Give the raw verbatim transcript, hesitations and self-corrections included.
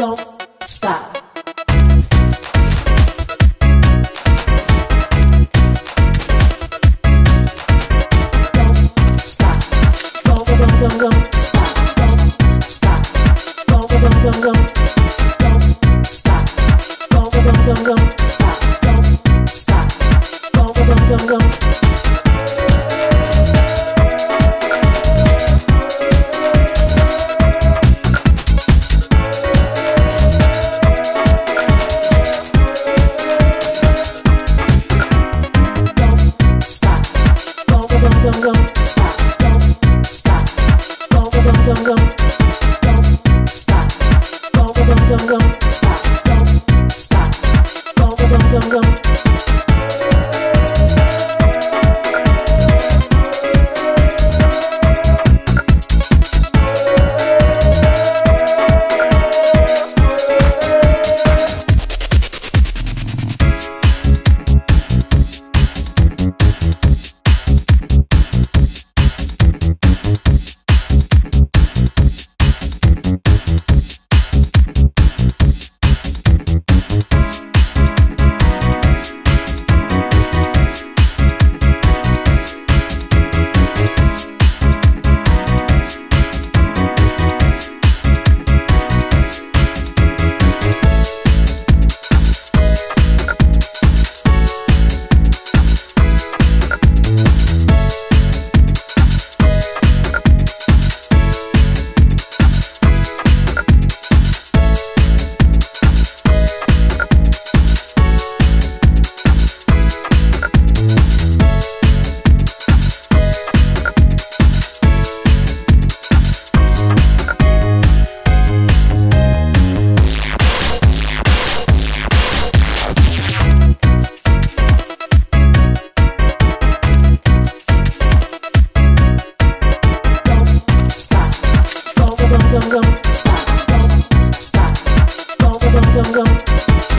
don't stop. Don't, don't stop, don't stop, don't, don't, don't, don't, don't stop, don't, don't, don't, don't stop, don't stop, don't, don't, don't, don't. Don't stop, don't stop, don't, don't, don't.